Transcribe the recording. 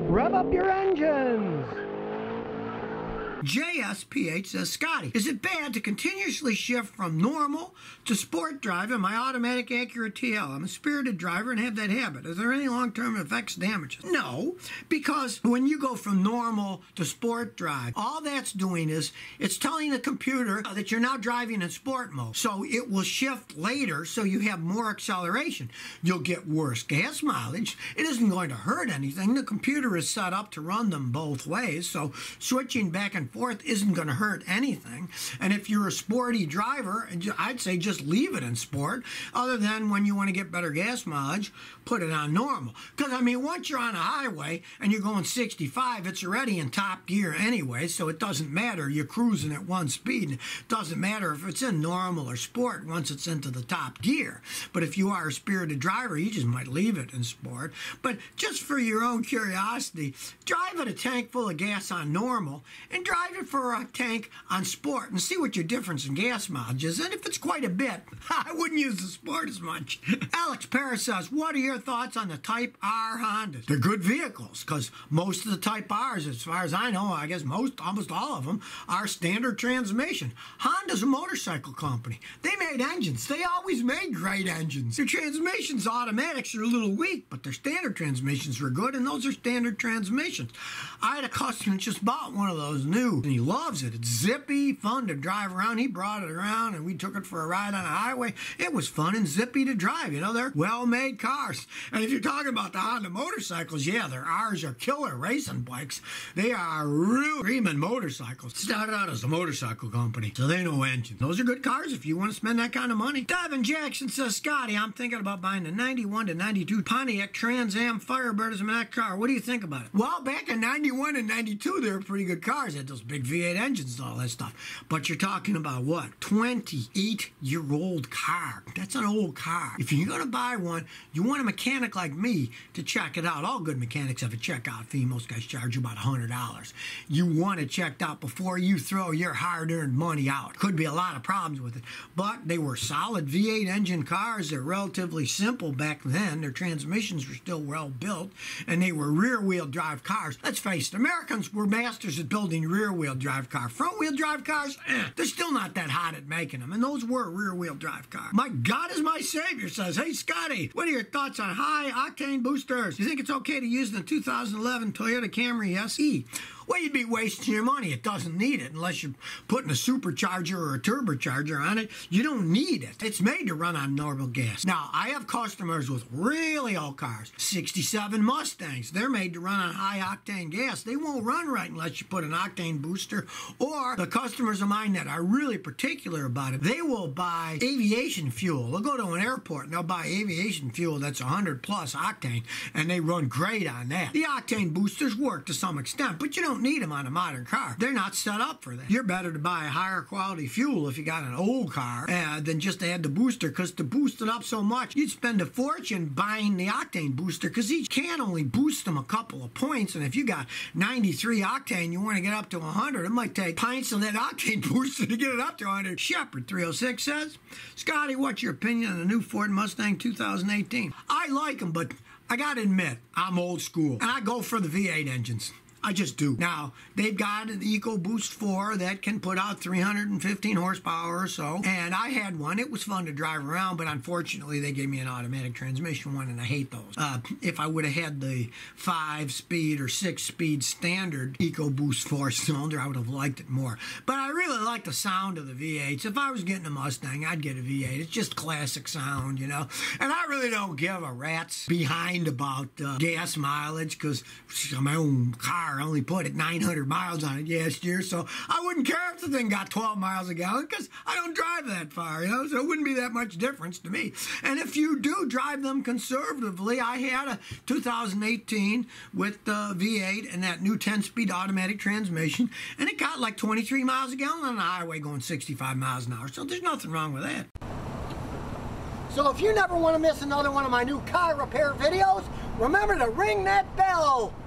Rev up your engines! JSPH says, Scotty, is it bad to continuously shift from normal to sport drive in my automatic Acura TL? I'm a spirited driver and have that habit. Is there any long-term effects damages? No, because when you go from normal to sport drive, all that's doing is it's telling the computer that you're now driving in sport mode. So it will shift later so you have more acceleration. You'll get worse gas mileage. It isn't going to hurt anything. The computer is set up to run them both ways, so switching back and forth isn't going to hurt anything. And if you're a sporty driver, I'd say just leave it in sport, other than when you want to get better gas mileage, put it on normal. Because, I mean, once you're on a highway and you're going 65, it's already in top gear anyway, so it doesn't matter. You're cruising at one speed. It doesn't matter if it's in normal or sport once it's into the top gear. But if you are a spirited driver, you just might leave it in sport. But just for your own curiosity, drive at a tank full of gas on normal and drive it for a tank on sport and see what your difference in gas mileage is. And if it's quite a bit, I wouldn't use the sport as much. Alex Paris says, what are your thoughts on the Type R Hondas? They're good vehicles because most of the Type Rs, as far as I know, I guess almost all of them, are standard transmission. Honda's a motorcycle company. They made engines. They always made great engines. Their transmissions, automatics, are a little weak, but their standard transmissions were good, and those are standard transmissions. I had a customer that just bought one of those new, and he loves it. It's zippy, fun to drive around. He brought it around, and we took it for a ride on a highway. It was fun and zippy to drive. You know, they're well-made cars. And if you're talking about the Honda motorcycles, yeah, their R's are killer racing bikes. They are real screaming motorcycles. Started out as a motorcycle company, so they know engines. Those are good cars if you want to spend that kind of money. Devin Jackson says, Scotty, I'm thinking about buying the 91 to 92 Pontiac Trans Am Firebird as my next car. What do you think about it? Well, back in 91 and 92, they were pretty good cars. They had those big V8 engines and all that stuff. But you're talking about what? 28-year-old car. That's an old car. If you're going to buy one, you want a mechanic like me to check it out. All good mechanics have a checkout fee. Most guys charge you about $100. You want it checked out before you throw your hard-earned money out. Could be a lot of problems with it. But they were solid V8 engine cars. They're relatively simple back then. Their transmissions were still well built, and they were rear-wheel drive cars. Let's face it, Americans were masters at building rear-wheel drive cars. Front-wheel drive cars, they're still not that hot at making them, and those were rear-wheel drive cars. My God is my Savior says, hey, Scotty, what are your thoughts on high-octane boosters? You think it's okay to use the 2011 Toyota Camry SE? Well, you'd be wasting your money. It doesn't need it unless you're putting a supercharger or a turbocharger on it. You don't need it. It's made to run on normal gas. Now, I have customers with really old cars, 67 Mustangs. They're made to run on high-octane gas. They won't run right unless you put an octane booster. Or the customers of mine that are really particular about it, they will buy aviation fuel. They'll go to an airport and they'll buy aviation fuel that's 100-plus octane, and they run great on that. The octane boosters work to some extent, but you don't need them on a modern car. They're not set up for that. You're better to buy a higher quality fuel if you got an old car than just to add the booster, because to boost it up so much, you'd spend a fortune buying the octane booster, because each can only boost them a couple of points, and if you got 93 octane, you want to get up to 100, it might take pints of that octane booster to get it up to 100. Shepard 306 says, Scotty, what's your opinion on the new Ford Mustang 2018? I like them, but I gotta admit, I'm old school, and I go for the V8 engines. I just do. Now, they've got an EcoBoost 4 that can put out 315 horsepower or so, and I had one. It was fun to drive around, but unfortunately, they gave me an automatic transmission one, and I hate those. If I would have had the 5-speed or 6-speed standard EcoBoost 4-cylinder, I would have liked it more. But I really like the sound of the V8s. If I was getting a Mustang, I'd get a V8. It's just classic sound, you know? And I really don't give a rat's behind about gas mileage, because my own car, I only put 900 miles on it last year, so I wouldn't care if the thing got 12 miles a gallon, because I don't drive that far, you know, so it wouldn't be that much difference to me. And if you do drive them conservatively, I had a 2018 with the V8 and that new 10-speed automatic transmission, and it got like 23 miles a gallon on the highway going 65 miles an hour, so there's nothing wrong with that. So if you never want to miss another one of my new car repair videos, remember to ring that bell.